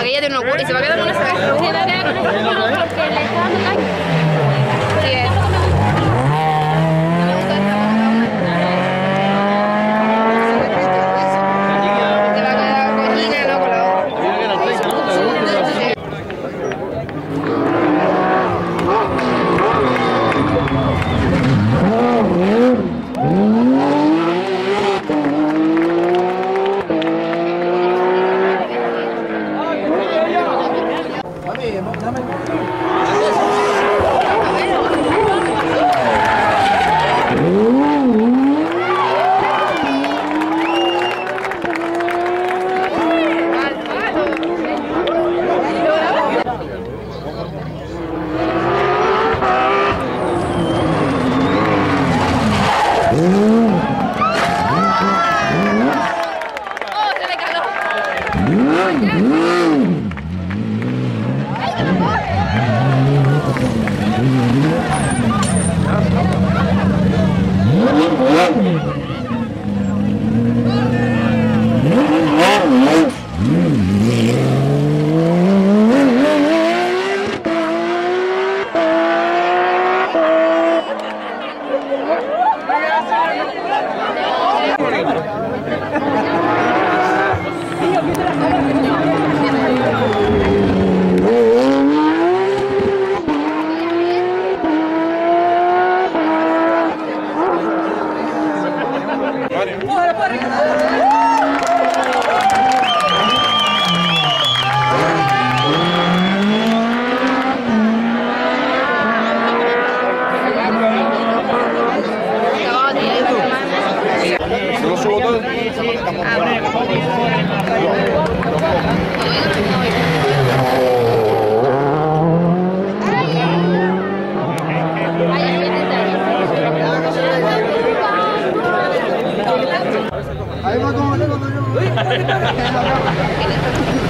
aquella tiene unos culos y se va a quedar con esa vez. Se va a quedar con ese culo porque le está dando caña. Sí, es. Se va a quedar con Gina, no con la Ahí va como le digo yo.